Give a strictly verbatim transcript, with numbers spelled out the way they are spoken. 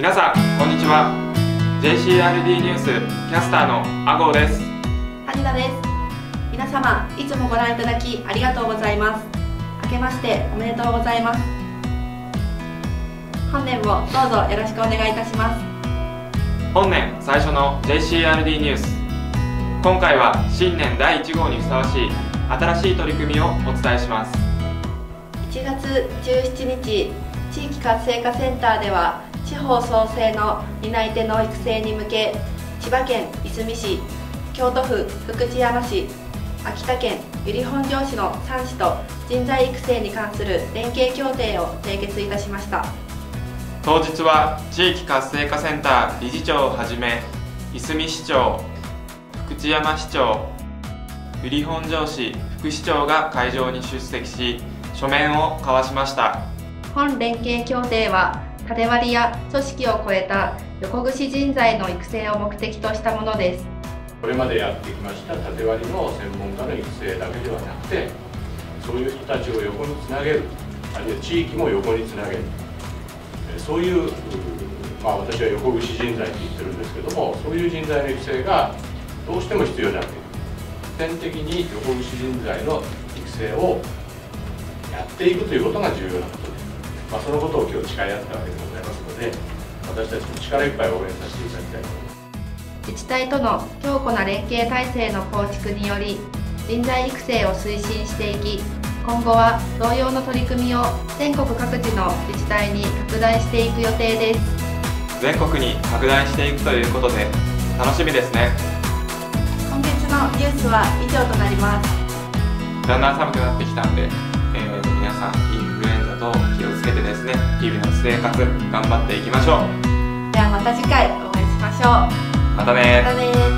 皆さんこんにちは。 ジェイシーアールディー ニュースキャスターの阿郷です。 谷田です。皆様いつもご覧いただきありがとうございます。明けましておめでとうございます。本年もどうぞよろしくお願いいたします。 本年最初の ジェイシーアールディー ニュース、今回は新年だいいち号にふさわしい新しい取り組みをお伝えします。 いちがつじゅうしちにち、地域活性化センターでは地方創生の担い手の育成に向け、千葉県いすみ市、京都府福知山市、秋田県由利本荘市のさん市と人材育成に関する連携協定を締結いたしました。 当日は地域活性化センター理事長をはじめ、いすみ市長、福知山市長、由利本荘市副市長が会場に出席し、書面を交わしました。 本連携協定は縦割りや組織を超えた横串人材の育成を目的としたものです。 これまでやってきました縦割りの専門家の育成だけではなくて、そういう人たちを横につなげる、あるいは地域も横につなげる、そういう、まあ、私は横串人材って言ってるんですけども、そういう人材の育成がどうしても必要になっている。点的に横串人材の育成をやっていくということが重要なことです。まあ、そのことを今日誓い合ったわけでございますので、私たちも力いっぱい応援させていただきたいと思います。 自治体との強固な連携体制の構築により、人材育成を推進していき、今後は同様の取り組みを全国各地の自治体に拡大していく予定です。 全国に拡大していくということで楽しみですね。 今月のニュースは以上となります。 だんだん寒くなってきたんで、えー、皆さんインフルエンザと気をつけてですね、日々の生活頑張っていきましょう。 ではまた次回お会いしましょう。 またね。 またね。